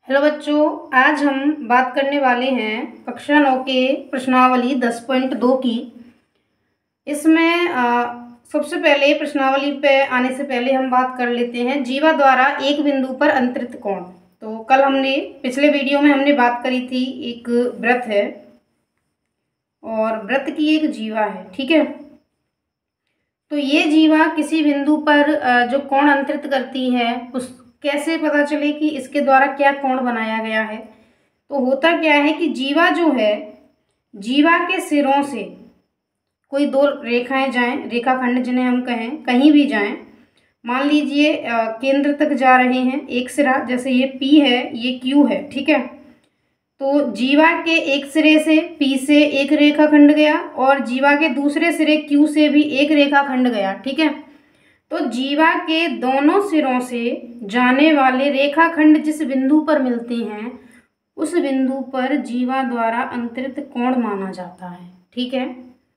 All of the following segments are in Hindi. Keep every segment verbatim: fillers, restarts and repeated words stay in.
हेलो बच्चों, आज हम बात करने वाले हैं कक्षा नौ के प्रश्नावली दस पॉइंट दो की। इसमें आ, सबसे पहले प्रश्नावली पे आने से पहले हम बात कर लेते हैं जीवा द्वारा एक बिंदु पर अंतरित कोण। तो कल हमने पिछले वीडियो में हमने बात करी थी, एक वृत्त है और वृत्त की एक जीवा है, ठीक है। तो ये जीवा किसी बिंदु पर जो कोण अंतरित करती है उस कैसे पता चले कि इसके द्वारा क्या कोण बनाया गया है। तो होता क्या है कि जीवा जो है, जीवा के सिरों से कोई दो रेखाएं जाएं, रेखाखंड जिन्हें हम कहें, कहीं भी जाएं, मान लीजिए केंद्र तक जा रहे हैं एक सिरा, जैसे ये P है, ये Q है, ठीक है। तो जीवा के एक सिरे से P से एक रेखाखंड गया और जीवा के दूसरे सिरे Q से भी एक रेखाखंड गया, ठीक है। तो जीवा के दोनों सिरों से जाने वाले रेखाखंड जिस बिंदु पर मिलते हैं उस बिंदु पर जीवा द्वारा अंतरित कोण माना जाता है, ठीक है।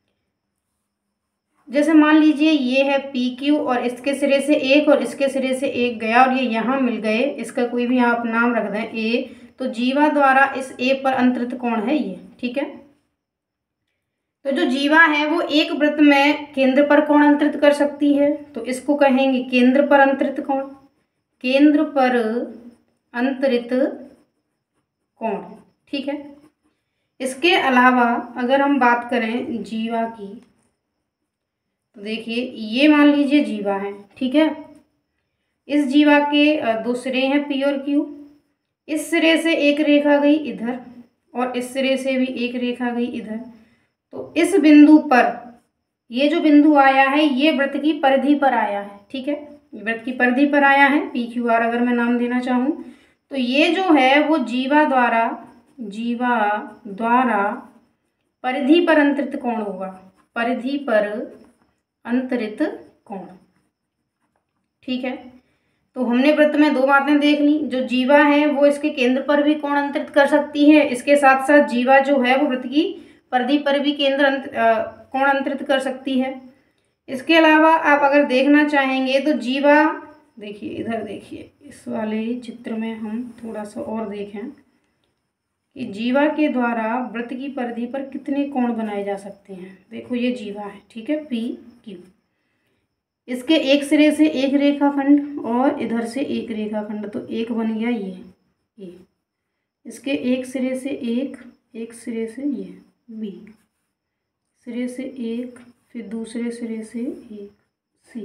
जैसे मान लीजिए ये है पी क्यू और इसके सिरे से एक और इसके सिरे से एक गया और ये यहाँ मिल गए, इसका कोई भी आप नाम रख दें ए, तो जीवा द्वारा इस ए पर अंतरित कोण है ये, ठीक है। तो जो जीवा है वो एक वृत्त में केंद्र पर कोण अंतरित कर सकती है, तो इसको कहेंगे केंद्र पर अंतरित कोण, केंद्र पर अंतरित कोण, ठीक है। इसके अलावा अगर हम बात करें जीवा की, तो देखिए ये मान लीजिए जीवा है, ठीक है। इस जीवा के दो सिरे हैं पी और क्यू, इस सिरे से एक रेखा गई इधर और इस सिरे से भी एक रेखा गई इधर। तो इस बिंदु पर ये जो बिंदु आया है ये वृत्त की परिधि पर आया है, ठीक है। वृत्त की परिधि पर आया है, पी क्यू आर अगर मैं नाम देना चाहूँ, तो ये जो है वो जीवा द्वारा जीवा द्वारा परिधि पर अंतरित कोण होगा, परिधि पर अंतरित कोण, ठीक है। तो हमने वृत्त में दो बातें देख ली, जो जीवा है वो इसके केंद्र पर भी कोण अंतरित कर सकती है, इसके साथ साथ जीवा जो है वो वृत्त की परिधि पर भी केंद्र अंत, कोण अंतरित कर सकती है। इसके अलावा आप अगर देखना चाहेंगे तो जीवा, देखिए इधर देखिए, इस वाले चित्र में हम थोड़ा सा और देखें कि जीवा के द्वारा वृत्त की परिधि पर कितने कोण बनाए जा सकते हैं। देखो ये जीवा है, ठीक है, पी क्यू, इसके एक सिरे से एक रेखाखंड और इधर से एक रेखाखंड, तो एक बन गया ये ये इसके एक सिरे से एक, एक सिरे से ये बी, सिरे से एक, फिर दूसरे सिरे से एक सी,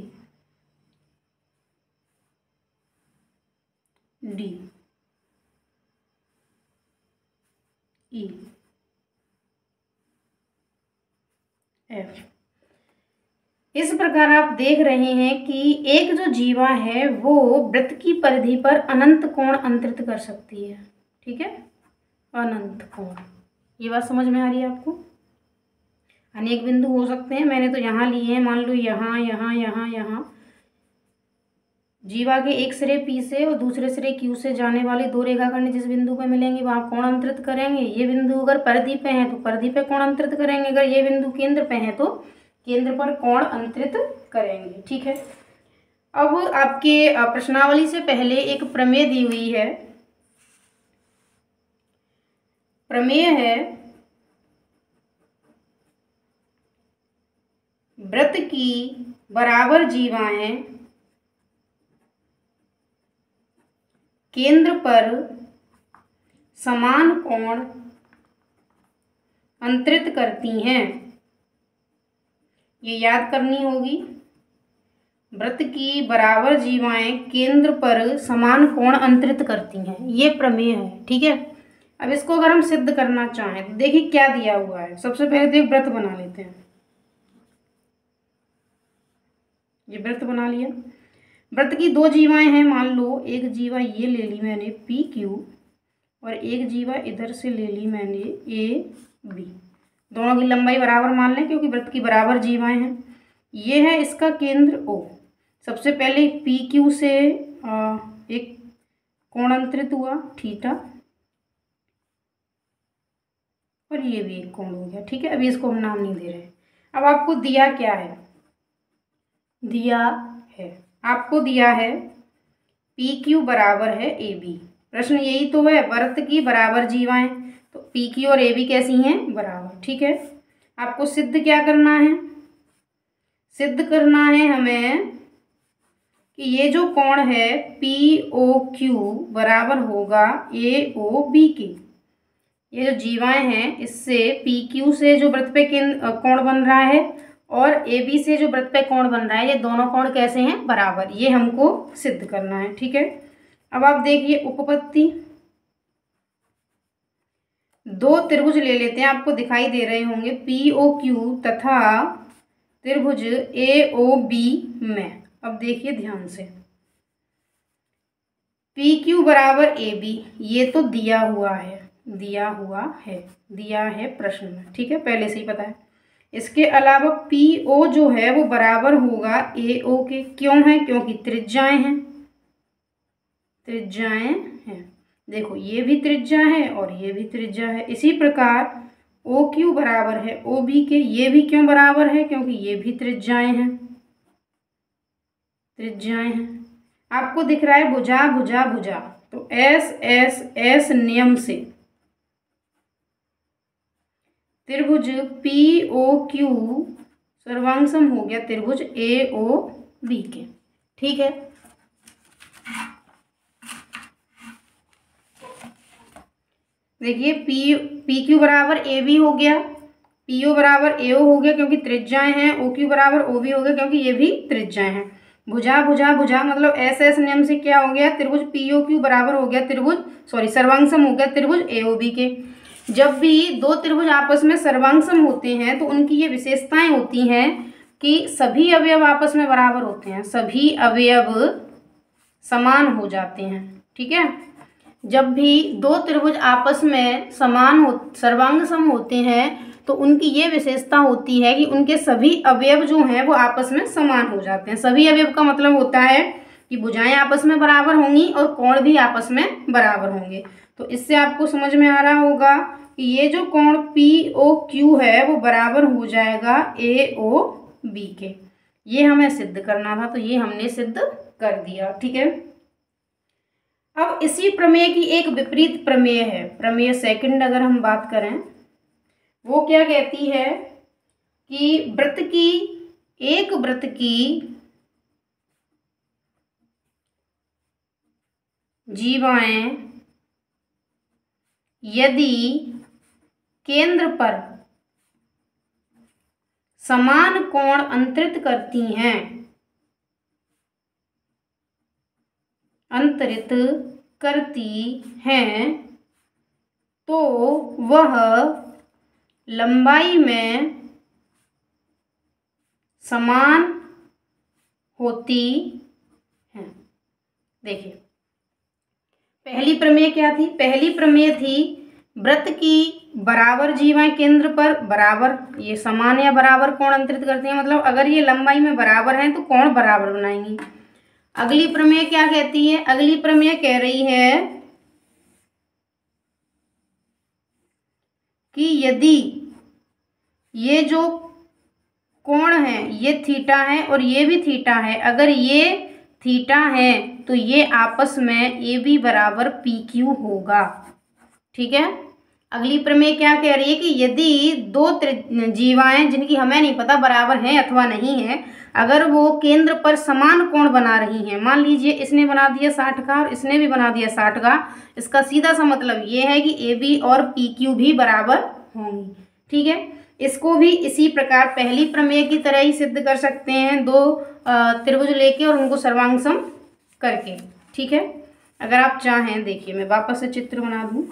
डी, ई, एफ। इस प्रकार आप देख रहे हैं कि एक जो जीवा है वो वृत्त की परिधि पर अनंत कोण अंतरित कर सकती है, ठीक है, अनंत कोण। ये बात समझ में आ रही है आपको? अनेक बिंदु हो सकते हैं, मैंने तो यहाँ लिए हैं, मान लो यहाँ यहाँ यहाँ यहाँ। जीवा के एक सिरे पी से और दूसरे सिरे क्यू से जाने वाले दो रेखाखंड जिस बिंदु पे मिलेंगे वहाँ कोण अंतरित करेंगे। ये बिंदु अगर परिधि पे है तो परिधि पे कोण अंतरित करेंगे, अगर ये बिंदु केंद्र पे है तो केंद्र पर कोण अंतरित करेंगे, ठीक है। अब आपके प्रश्नावली से पहले एक प्रमेय दी हुई है। प्रमेय है वृत्त की बराबर जीवाएं केंद्र पर समान कोण अंतरित करती हैं। ये याद करनी होगी, वृत्त की बराबर जीवाएं केंद्र पर समान कोण अंतरित करती हैं, ये प्रमेय है, ठीक है। अब इसको अगर हम सिद्ध करना चाहें तो देखिए क्या दिया हुआ है। सबसे पहले तो एक वृत्त बना लेते हैं, ये वृत्त बना लिया। वृत्त की दो जीवाएं हैं, मान लो एक जीवा ये ले ली मैंने पी क्यू और एक जीवा इधर से ले ली मैंने ए बी। दोनों की लंबाई बराबर मान लें क्योंकि वृत्त की बराबर जीवाएं हैं। ये है इसका केंद्र ओ। सबसे पहले पी क्यू से आ, एक कोण अंतरित हुआ थीटा और ये भी एक कोण हो गया, ठीक है। अभी इसको हम नाम नहीं दे रहे। अब आपको दिया क्या है, दिया है आपको दिया है पी क्यू बराबर है ए बी, प्रश्न यही तो है, वृत्त की बराबर जीवाएं, तो पी क्यू और ए बी कैसी हैं, बराबर। ठीक है, आपको सिद्ध क्या करना है, सिद्ध करना है हमें कि ये जो कोण है पी ओ क्यू बराबर होगा ए ओ बी के। ये जो जीवाएं हैं इससे पी क्यू से जो वृत्त पे कोण बन रहा है और ए बी से जो वृत्त पे कोण बन रहा है, ये दोनों कोण कैसे हैं, बराबर। ये हमको सिद्ध करना है। ठीक है, अब आप देखिए उपपत्ति, दो त्रिभुज ले लेते हैं, आपको दिखाई दे रहे होंगे पी ओ क्यू तथा त्रिभुज ए ओ बी में। अब देखिए ध्यान से, पी क्यू बराबर ए बी, ये तो दिया हुआ है, दिया हुआ है, दिया है प्रश्न में। ठीक है, पहले से ही पता है। इसके अलावा पी ओ जो है वो बराबर होगा ए ओ के। क्यों है, क्योंकि त्रिज्याएं हैं, त्रिज्याएं हैं। देखो ये भी त्रिज्या है और ये भी त्रिज्या है। इसी प्रकार ओ क्यू बराबर है ओ बी के। ये भी क्यों बराबर है, क्योंकि ये भी त्रिज्याएं हैं, त्रिज्याएं हैं। आपको दिख रहा है भुजा भुजा भुजा, तो एस एस एस नियम से त्रिभुज पी ओ क्यू सर्वांगसम हो गया त्रिभुज ए ओ बी के। ठीक है, देखिए पी पी क्यू बराबर ए बी हो गया, पी ओ बराबर ए ओ हो गया क्योंकि त्रिज्याएं हैं, ओ क्यू बराबर ओ बी हो गया क्योंकि ये भी त्रिज्याएं हैं। भुजा भुजा भुजा मतलब एस एस नियम से क्या हो गया, त्रिभुज पी ओ क्यू बराबर हो गया त्रिभुज सॉरी सर्वांगसम हो गया त्रिभुज ए ओ बी के। जब भी दो त्रिभुज आपस में सर्वांगसम होते हैं तो उनकी ये विशेषताएं होती हैं कि सभी अवयव आपस में बराबर होते हैं, सभी अवयव समान हो जाते हैं। ठीक है, जब भी दो त्रिभुज आपस में समान हो सर्वांगसम होते हैं तो उनकी ये विशेषता होती है कि उनके सभी अवयव जो हैं वो आपस में समान हो जाते हैं। सभी अवयव का मतलब होता है कि भुजाएं आपस में बराबर होंगी और कोण भी आपस में बराबर होंगे। तो इससे आपको समझ में आ रहा होगा कि ये जो कोण पी ओ क्यू है वो बराबर हो जाएगा ए ओ बी के। ये हमें सिद्ध करना था, तो ये हमने सिद्ध कर दिया। ठीक है, अब इसी प्रमेय की एक विपरीत प्रमेय है, प्रमेय सेकंड अगर हम बात करें, वो क्या कहती है कि वृत्त की एक वृत्त की जीवाएं यदि केंद्र पर समान कोण अंतरित करती हैं अंतरित करती हैं तो वह लंबाई में समान होती हैं। देखिए पहली प्रमेय क्या थी, पहली प्रमेय थी वृत्त की बराबर जीवाएं केंद्र पर बराबर ये समान या बराबर कोण अंतरित करती हैं, मतलब अगर ये लंबाई में बराबर हैं तो कोण बराबर बनाएंगी। अगली प्रमेय क्या कहती है, अगली प्रमेय कह रही है कि यदि ये जो कोण है ये थीटा है और ये भी थीटा है, अगर ये थीटा है तो ये आपस में ए बी बराबर पी क्यू होगा। ठीक है, अगली प्रमेय क्या कह रही है कि यदि दो जीवाएं जिनकी हमें नहीं पता बराबर हैं अथवा नहीं है, अगर वो केंद्र पर समान कोण बना रही हैं, मान लीजिए इसने बना दिया साठ का और इसने भी बना दिया साठ का, इसका सीधा सा मतलब ये है कि ए बी और पी क्यू भी बराबर होंगी। ठीक है, इसको भी इसी प्रकार पहली प्रमेय की तरह ही सिद्ध कर सकते हैं, दो त्रिभुज लेके और उनको सर्वांगसम करके। ठीक है, अगर आप चाहें देखिए मैं वापस से चित्र बना दूं,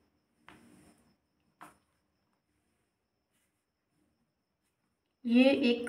ये एक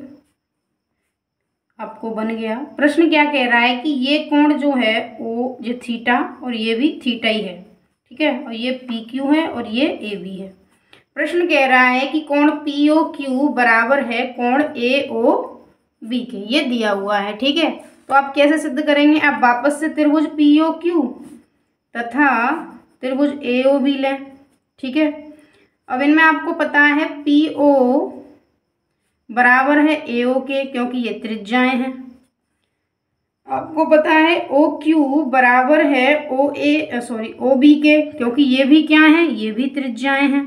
आपको बन गया। प्रश्न क्या कह रहा है कि ये कोण जो है वो ये थीटा और ये भी थीटा ही है। ठीक है, और ये पी क्यू है और ये ए बी है। प्रश्न कह रहा है कि कोण पी ओ क्यू बराबर है कोण ए ओ बी के, ये दिया हुआ है। ठीक है, तो आप कैसे सिद्ध करेंगे, आप वापस से त्रिभुज पी ओ क्यू तथा त्रिभुज ए ओ बी लें। ठीक है, अब इनमें आपको पता है पी ओ बराबर है ए ओ के क्योंकि ये त्रिज्याएं हैं, आपको पता है ओ क्यू बराबर है ओ ए सॉरी ओ बी के, क्योंकि ये भी क्या है, ये भी त्रिज्याएं हैं।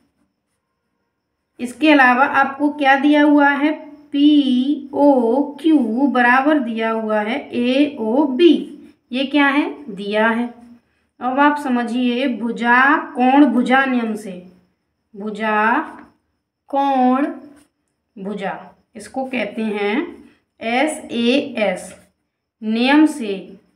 इसके अलावा आपको क्या दिया हुआ है, पी ओ क्यू बराबर दिया हुआ है ए ओ बी, ये क्या है, दिया है। अब आप समझिए भुजा कोण भुजा नियम से, भुजा कोण भुजा इसको कहते हैं एस ए एस नियम से,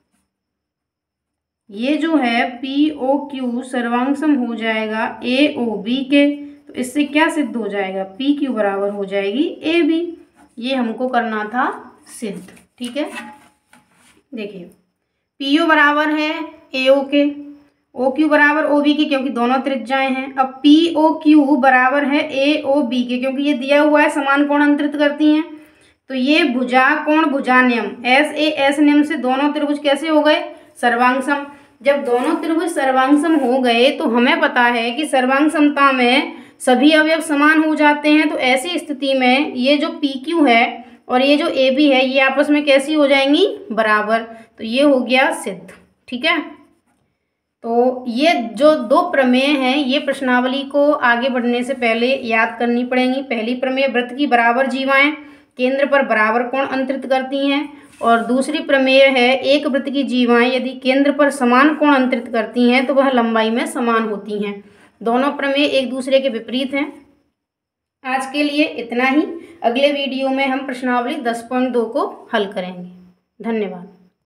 ये जो है पी ओ क्यू सर्वांग हो जाएगा ए ओ बी के, तो इससे क्या सिद्ध हो जाएगा, पी क्यू बराबर हो जाएगी ए बी। ये हमको करना था सिद्ध, ठीक है। देखिए पी ओ बराबर है ए ओ के, ओ क्यू बराबर ओ बी के, क्योंकि दोनों त्रिज्याएं हैं। अब पी ओ क्यू बराबर है ए ओ बी के, क्योंकि ये दिया हुआ है समान कोण अंतरित करती हैं। तो ये भुजा कोण भुजा नियम एस ए एस नियम से दोनों त्रिभुज कैसे हो गए, सर्वांगसम। जब दोनों त्रिभुज सर्वांगसम हो गए तो हमें पता है कि सर्वांग समता में सभी अवयव समान हो जाते हैं। तो ऐसी स्थिति में ये जो पी क्यू है और ये जो ए बी है ये आपस में कैसी हो जाएंगी, बराबर। तो ये हो गया सिद्ध, ठीक है। तो ये जो दो प्रमेय हैं ये प्रश्नावली को आगे बढ़ने से पहले याद करनी पड़ेंगी। पहली प्रमेय वृत्त की बराबर जीवाएं केंद्र पर बराबर कोण अंतरित करती हैं, और दूसरी प्रमेय है एक वृत्त की जीवाएं यदि केंद्र पर समान कोण अंतरित करती हैं तो वह लंबाई में समान होती हैं। दोनों प्रमेय एक दूसरे के विपरीत हैं। आज के लिए इतना ही। अगले वीडियो में हम प्रश्नावली दस पॉइंट दो को हल करेंगे। धन्यवाद।